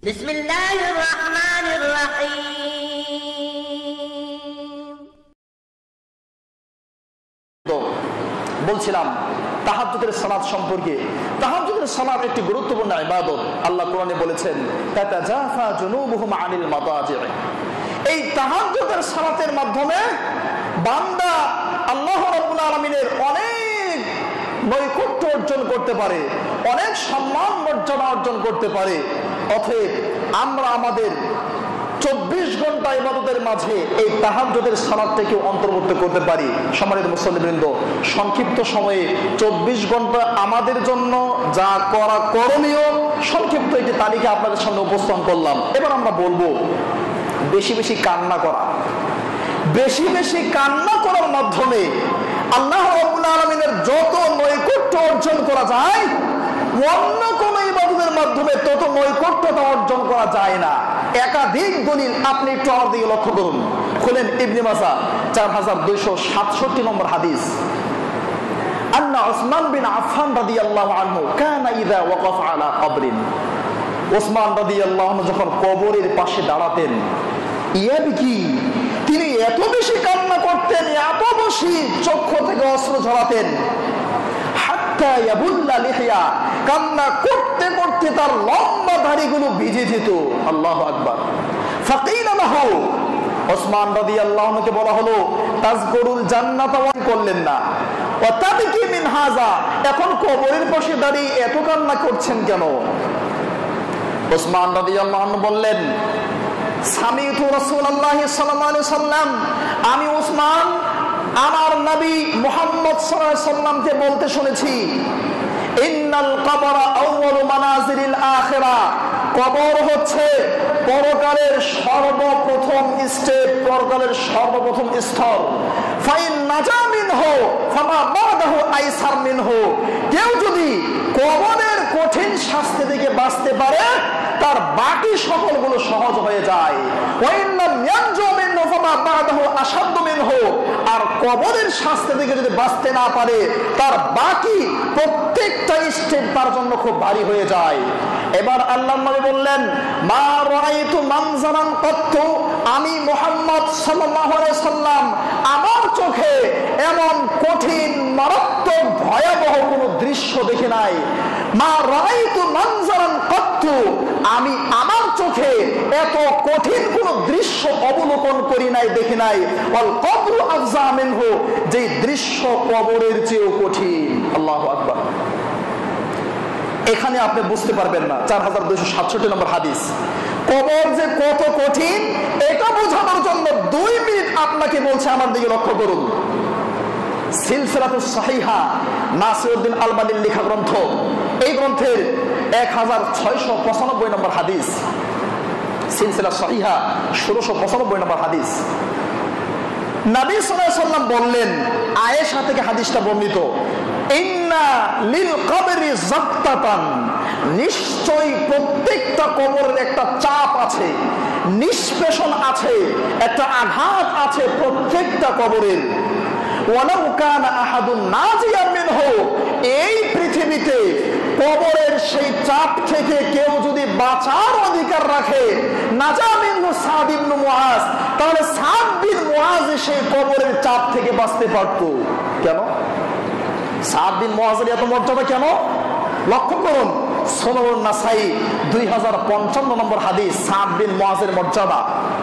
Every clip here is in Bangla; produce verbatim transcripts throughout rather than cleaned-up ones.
বিসমিল্লাহির রহমানির রহিম। বলছিলাম তাহাজ্জুদের সালাত সম্পর্কে। তাহাজ্জুদের সালাত একটি গুরুত্বপূর্ণ ইবাদত। আল্লাহ কোরআনে বলেছেন তাতাজাফা জুনুবুহুম আনিল মাদাজি'। এই তাহাজ্জুদের সালাতের মাধ্যমে বান্দা আল্লাহ রাব্বুল আলামিনের অনেক নৈকট্য অর্জন করতে পারে, অনেক সম্মান মর্যাদা অর্জন করতে পারে। অতএব আমরা আমাদের চব্বিশ ঘন্টা ইবাদতের মাঝে এই তাহাজ্জুদের সালাতটাকে অন্তর্ভুক্ত করতে পারি। সম্মানিত মুসল্লিবৃন্দ, সংক্ষিপ্ত সময়ে চব্বিশ ঘন্টা আমাদের জন্য যা করা করণীয় সংক্ষিপ্ত একটি তালিকা আপনাদের সামনে উপস্থাপন করলাম। এবার আমরা বলবো বেশি বেশি কান্না করা। বেশি বেশি কান্না করার মাধ্যমে আল্লাহ রাব্বুল আলামিনের যত নৈকট্য অর্জন করা যায়, অন্য কোন ইবাদতের মাধ্যমে তত নৈকট্যতা অর্জন করা যায় না। একাধিক দলিল আপনি একটু আমার দিকে লক্ষ্য করুন। খুলেন ইবনে মাজাহ চার হাজার দুইশো সাতষট্টি নম্বর হাদিস। আন্না উসমান বিন আফফান রাদিয়াল্লাহু আনহু কানা ইযা ওয়াকাফা আলা কবরিন। উসমান রাদিয়াল্লাহু আনহু যখন কবরের পাশে দাঁড়াতেন, ইয়াবকি, তিনি এত বেশি কান্না করতেন, এত বেশি চক্ষু থেকে অশ্রু ঝরাতেন, হাত্তা ইয়াবুল্লা লিহিয়া, কান্না করতে করতে তার লম্বা দাড়িগুলো ভিজে যেত। আল্লাহু আকবার। ফাকিলা লাহু, ওসমান রাদিয়াল্লাহু আনহুকে বলা হলো তাজকুরুল জান্নাত, ওয়ান করলেন না। ওয়া তাবকি মিন হাযা, এখন কবরের পাশে দাঁড়িয়ে এত কান্না করছেন কেন? ওসমান রাদিয়াল্লাহু আনহু বললেন সামিতু রাসূলুল্লাহ সাল্লাল্লাহু আলাইহি সাল্লাম, আমি ওসমান আমার নবী মুহাম্মদ সাল্লাল্লাহু আলাইহি সাল্লামকে বলতে শুনেছি, ইন্নাল কবরা আউয়ালু মানাজিলিল আখিরা, কবর হচ্ছে পরকালের সর্বপ্রথম স্টেপ, পরকালের সর্বপ্রথম স্তর। ফাইন নাজা মিনহু ফামা বাদাহু আইসার মিনহু, কেউ যদি কবরের কঠিন শাস্তি থেকে বাঁচতে পারে তার বাকি সকলগুলো সহজ হয়ে যায়। ওয়াইন্নাম ইয়ানজু মিনহু ফামা বাদাহু আশাদ্দু মিনহু, আর কবরের শাস্তি থেকে যদি বাঁচতে না পারে তার বাকি প্রত্যেকটা স্টেপ তার জন্য খুব ভারী হয়ে যায়। এবার আল্লাহর নবী বললেন মা রাআইতু মানজারান কাত্তু, আমি মুহাম্মদ সাল্লাল্লাহু আলাইহি সাল্লাম আমার চোখে এমন কঠিন মারাত্মক ভয়াবহ কোনো দৃশ্য দেখি নাই। মা রাআইতু মানজারান কাত্তু, আমি আমার চোখে এত কঠিন কোন দৃশ্য অবলোকন করি নাই, দেখি নাই। ওয়াল কবরু আফজা মিনহু, যে দৃশ্য কবরের চেয়েও কঠিন। আল্লাহু আকবার। এখানে আপনি বুঝতে পারবেন না, চার হাজার দুইশো সাতষট্টি নম্বর হাদিস। কবর যে কত কঠিন এটা বোঝানোর জন্য দুই মিনিট আপনাকে বলছে, আমার দিকে লক্ষ্য করুন। সিলসিলাতুস সাহিহা, নাসিরউদ্দিন আলবানীর লেখা গ্রন্থ, এই গ্রন্থের এক হাজার ছয়শো পঁচানব্বই নম্বর হাদিস। সিলসিলা সাহিহা ষোলোশো পঁচানব্বই নম্বর হাদিস। নবী সাল্লাল্লাহু আলাইহি সাল্লাম বললেন, আয়েশা থেকে হাদিসটা বর্ণিত, ইন্না লিল কবরি যাক্তাতান, নিশ্চয়ই প্রত্যেকটা কবরের একটা চাপ আছে, নিষ্পেষণ আছে, একটা আঘাত আছে প্রত্যেকটা কবরের। ওয়ালাউ কানা আহাদুন নাজিয়ান মিনহু, এই পৃথিবীতে কবরের সেই চাপ থেকে কেউ যদি বাঁচার অধিকার রাখে, নাজা মিনহু সাদ ইবনে মুআজ, তাহলে সাদ বিন মুআজ সেই কবরের চাপ থেকে বাঁচতে পারত। কেন সাদ বিন মুআজের এত মর্যাদা কেন? লক্ষ্য করুন, সুনানুন নাসাই দুই হাজার পঞ্চান্ন নম্বর হাদিস, সাদ বিন মুআজের মর্যাদা।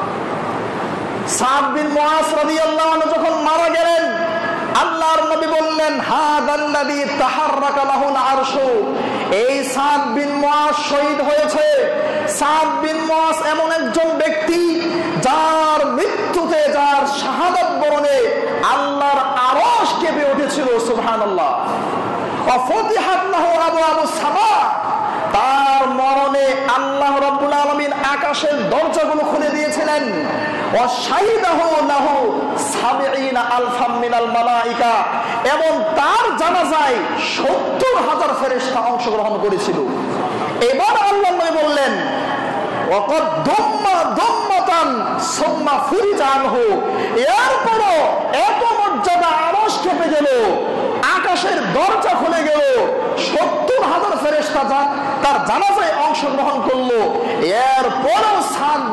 সাদ বিন মুআজ রাদিয়াল্লাহু আনহু যখন মারা গেলেন, আল্লাহর নবী বললেন হাদাল্লাযী তাহাররাকা লাহুল আরশু, এই সাদ বিন মুআজ শহীদ হয়েছে। সাদ বিন মুআজ এমন একজন ব্যক্তি যার মৃত্যুতে, যার শাহাদাত বরণে আল্লাহর আরশ কেঁপে উঠেছিল। সুবহানাল্লাহ। ওয়া ফুতিহাত লাহু আবওয়াবুস সামা, তার মরণে আল্লাহ রাব্বুল আলামিন আকাশের দরজাগুলো খুলে দিয়েছিলেন। ওয়া শাহিদাহু লাহু সাবঈনা আলফাম মিনাল মালায়েকা, এবং তার জানাজায় সত্তর হাজার ফেরেশতা অংশগ্রহণ করেছিল। এবার আল্লাহ নবী বললেন ওয়াকাদ দুম্মা দুম্মাতান সুম্মা ফুরিজা আনহু, এরপরও এত মর্যাদা, আরশ কেঁপে গেল, আকাশের দরজা খুলে গেল, সত্তর হাজার ফেরেশতা তার জানাজায় অংশগ্রহণ করলো।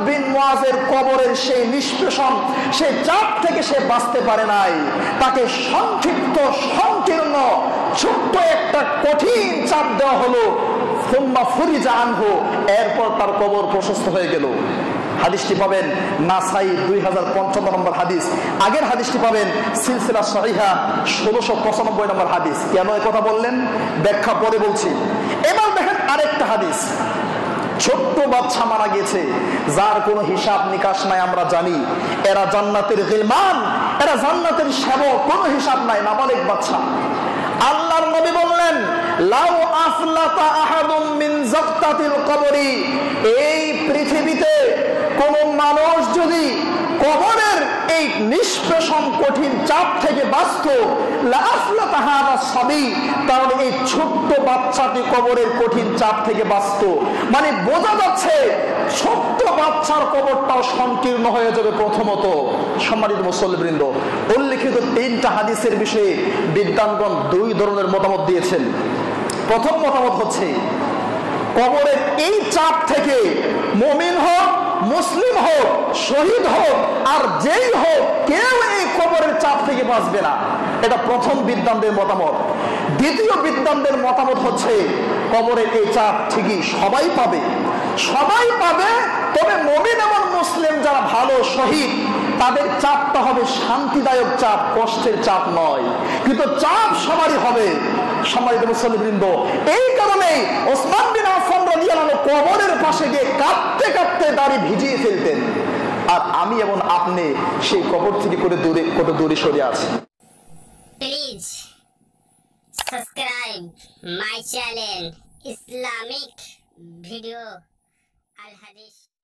বিন মুআজের কবরের সেই নিষ্পেষণ, সেই চাপ থেকে সে বাঁচতে পারে নাই। তাকে সংক্ষিপ্ত সংকীর্ণ ছোট্ট একটা কঠিন চাপ দেওয়া হলো, সুম্মা ফুরিজা আনহু, এরপর তার কবর প্রশস্ত হয়ে গেল। হাদিসটি পাবেন নাসাই দুই হাজার পঞ্চান্ন নম্বর হাদিস। আগের হাদিসটি পাবেন সিলসিলা সহিহা ষোলোশো পঁচানব্বই নম্বর হাদিস। কেন এ কথা বললেন ব্যাখ্যা পরে বলছি। এবার দেখেন আরেকটা হাদিস। ছোট্ট বাচ্চা মারা গেছে, যার কোনো হিসাব নিকাশ নাই, আমরা জানি এরা জান্নাতের গিলমান, এরা জান্নাতের সেবক, কোনো হিসাব নাই, নাবালিগ বাচ্চা। আল্লাহর নবী বললেন, লাউ আফলাতা আহাদুম মিন যাক্তাতিল কবরি, এই পৃথিবীতে কোন মানুষ যদি কবরের এই নিষ্পেষণ কঠিন চাপ থেকে বাঁচত, লা আফলাতা হাদা সাবী, তাহলে এই ছোট্ট বাচ্চাটি কবরের কঠিন চাপ থেকে বাঁচত। মানে বোঝা যাচ্ছে ছোট্ট বাচ্চার কবরটাও সংকীর্ণ হয়ে যাবে। প্রথমত, সম্মানিত মুসল্লিবৃন্দ, উল্লেখিত তিনটা হাদিসের বিষয়ে বিদ্বানগণ দুই ধরনের মতামত দিয়েছেন। প্রথম মতামত হচ্ছে, কবরের এই চাপ থেকে মুমিন হোক, মুসলিম হোক, শহীদ হোক, আর যেই হোক, কেউ এই কবরের চাপ থেকে বাঁচবে না। এটা প্রথম বিদ্বানদের মতামত। দ্বিতীয় বিদ্বানদের মতামত হচ্ছে, কবরের এই চাপ ঠিকই সবাই পাবে, সবাই পাবে, তবে মুমিন এবং মুসলিম যারা ভালো শহীদ, তাদের চাপটা হবে শান্তিদায়ক চাপ, কষ্টের চাপ নয়, কিন্তু চাপ সবারই হবে। সম্মানিত মুসল্লিবৃন্দ, এই কারণেই ওসমান বিন আফফান রাদিয়াল্লাহু আনহু কবরের পাশে গিয়ে কাঁদতে কাঁদতে দাড়ি ভিজিয়ে ফেলতেন, আর আমি এবং আপনি সেই কবর থেকে করে দূরে কত দূরে সরে আছি। Please subscribe my channel Islamic video আল হাদিস।